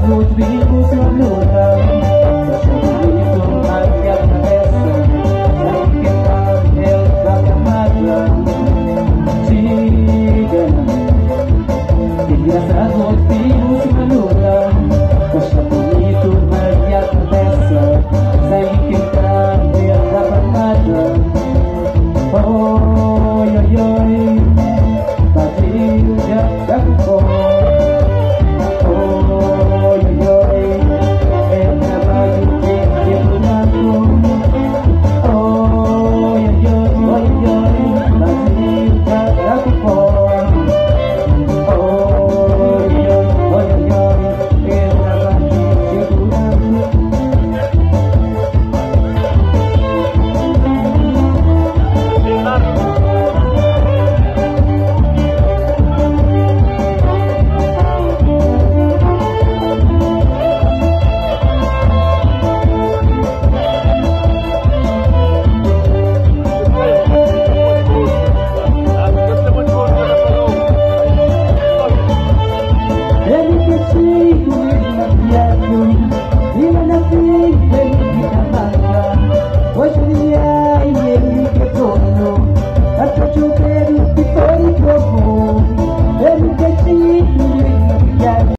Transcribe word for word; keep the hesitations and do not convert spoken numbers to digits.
atrasados vivos na luta. Bonito na minha cabeça, sem quebrar essa camada. Diga-me, engraçados vivos na luta. Poxa, bonito na minha cabeça, sem quebrar essa camada. Oi, oi, oi, vazio já ficou.